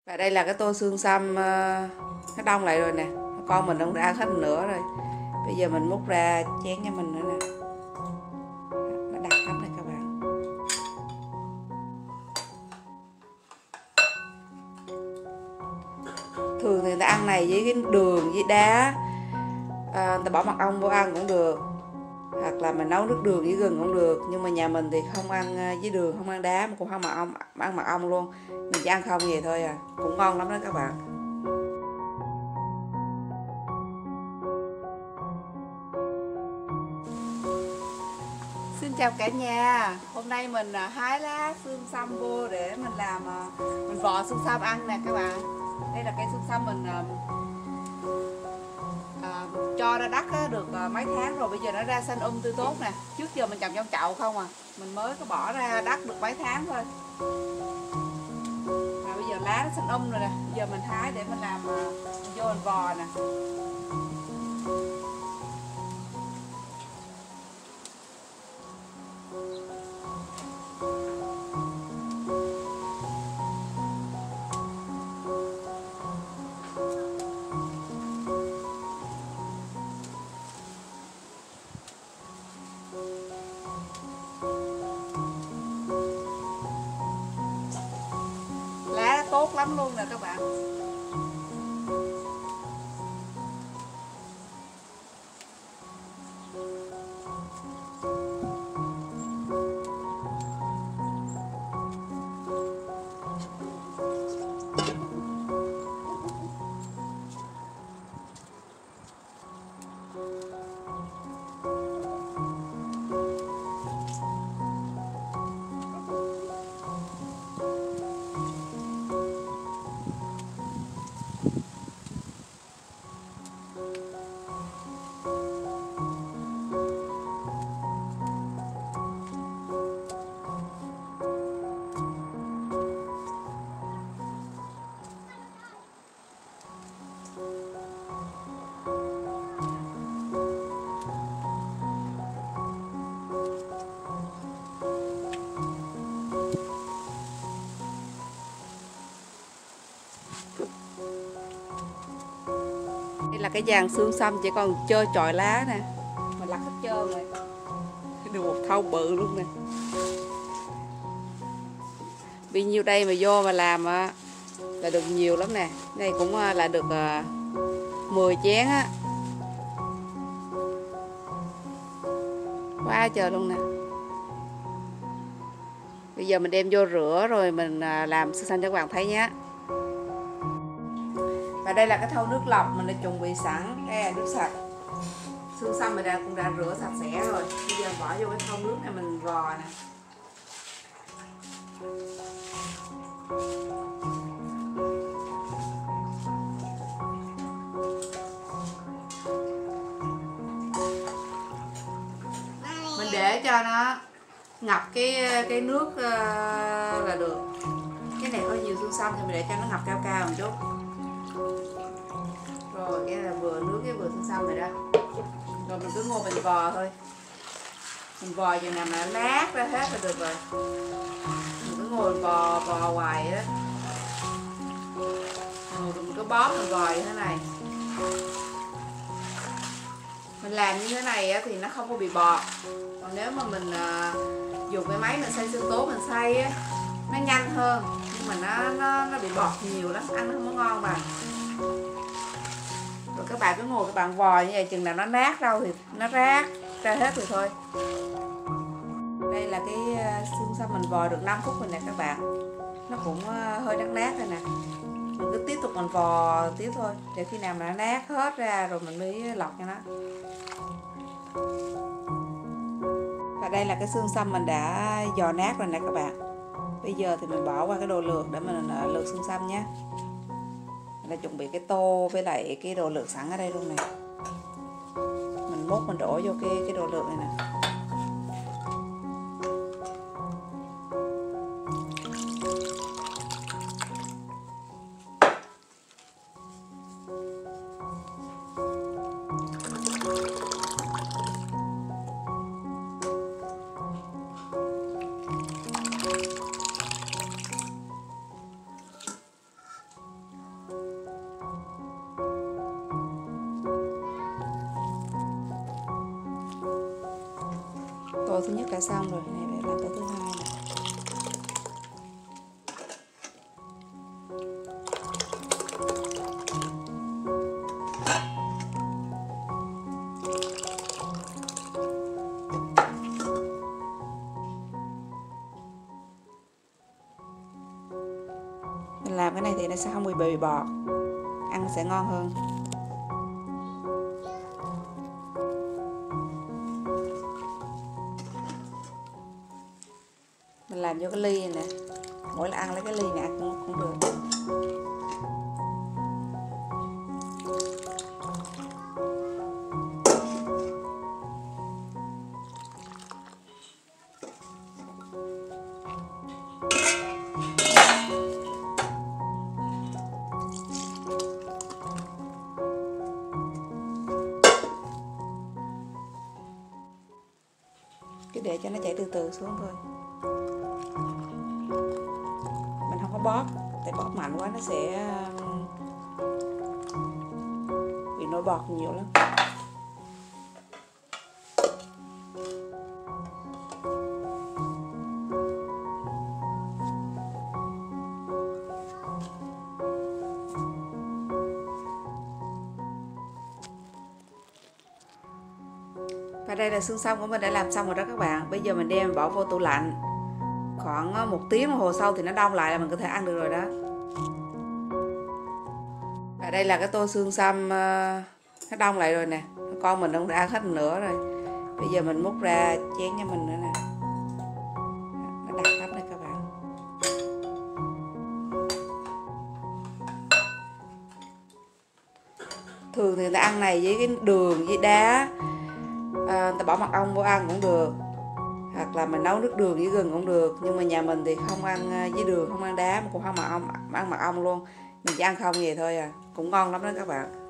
Và đây là cái tô xương xăm nó đông lại rồi nè. Con mình cũng đã ăn hết một nửa rồi. Bây giờ mình múc ra chén cho mình nữa nè. Nó đặc lắm này các bạn. Thường thì người ta ăn này với cái đường với đá, người ta bỏ mật ong vô ăn cũng được, hoặc là mình nấu nước đường với gừng cũng được. Nhưng mà nhà mình thì không ăn với đường, không ăn đá, mà cũng không ăn mật ong luôn. Mình chỉ ăn không vậy thôi à. Cũng ngon lắm đó các bạn. Xin chào cả nhà. Hôm nay mình hái lá xương xăm vô để mình làm mình vò xương xăm ăn nè các bạn. Đây là cây xương xăm mình cho ra đất được mấy tháng rồi, bây giờ nó ra xanh tươi tốt nè. Trước giờ mình trồng trong chậu không à, mình mới có bỏ ra đất được mấy tháng thôi. Và bây giờ lá nó xanh rồi nè. Bây giờ mình hái để mình làm vô mình vò nè. Lá tốt lắm luôn nè các bạn. Đây là cái dàn xương xăm chỉ còn trơ chọi lá nè, mà lặt hết trơn rồi, được một thau bự luôn nè. Vì nhiêu đây mà vô mà làm là được nhiều lắm nè. Đây cũng là được 10 chén á, quá trời luôn nè. Bây giờ mình đem vô rửa rồi mình làm xương xăm cho các bạn thấy nhé. Và đây là cái thau nước lọc mình đã chuẩn bị sẵn. Đây là nước sạch. Xương xăm mình cũng đã rửa sạch sẽ rồi. Bây giờ bỏ vô cái thau nước này mình vò nè. Mình để cho nó ngập cái nước là được. Cái này có nhiều xương xăm thì mình để cho nó ngập cao cao một chút. Rồi cái là vừa nước cái vừa xương xăm rồi đó. Rồi mình cứ ngồi mình vò thôi. Mình vò chừng nào mà nó nát ra hết là được rồi. Mình cứ ngồi vò hoài đó. Rồi mình cứ bóp mình vò như thế này. Mình làm như thế này á, thì nó không có bị bọt. Còn nếu mà mình dùng cái máy mình xay xương tố mình xay á, nó nhanh hơn, nhưng mà nó bị bọt nhiều lắm, ăn nó không có ngon bằng. Rồi các bạn cứ ngồi các bạn vò như vậy, chừng nào nó nát đâu thì nó rác ra hết rồi thôi. Đây là cái xương xăm mình vò được 5 phút rồi nè các bạn. Nó cũng hơi nát rồi nè. Mình cứ tiếp tục mình vò tiếp thôi, để khi nào mà nó nát hết ra rồi mình mới lọc cho nó. Và đây là cái xương xăm mình đã vò nát rồi nè các bạn. Bây giờ thì mình bỏ qua cái đồ lược để mình lược xương xăm nhé. Mình đã chuẩn bị cái tô với lại cái đồ lược sẵn ở đây luôn nè. Mình múc mình đổ vô cái đồ lược này nè. tô thứ nhất đã xong rồi, này để làm tô thứ hai này. Mình làm cái này thì nó sẽ không bị bọt, ăn sẽ ngon hơn. Mình làm vô cái ly này nè, mỗi lần ăn lấy cái ly này ăn cũng được. Cứ để cho nó chảy từ từ xuống thôi. Mình không có bóp, tại bóp mạnh quá nó sẽ bị nổi bọt nhiều lắm. Và đây là xương sông của mình đã làm xong rồi đó các bạn. Bây giờ mình đem bỏ vô tủ lạnh. Khoảng 1 tiếng đồng hồ sau thì nó đông lại là mình có thể ăn được rồi đó. Và đây là cái tô xương sâm nó đông lại rồi nè. Con mình cũng đã ăn hết một nửa rồi. Bây giờ mình múc ra chén cho mình nữa nè. Nó đặc lắm đây các bạn. Thường thì người ta ăn này với cái đường với đá, người ta bỏ mật ong vô ăn cũng được, hoặc là mình nấu nước đường với gừng cũng được. Nhưng mà nhà mình thì không ăn với đường, không ăn đá, mà cũng không ăn mật ong luôn. Mình chỉ ăn không vậy thôi à, cũng ngon lắm đó các bạn.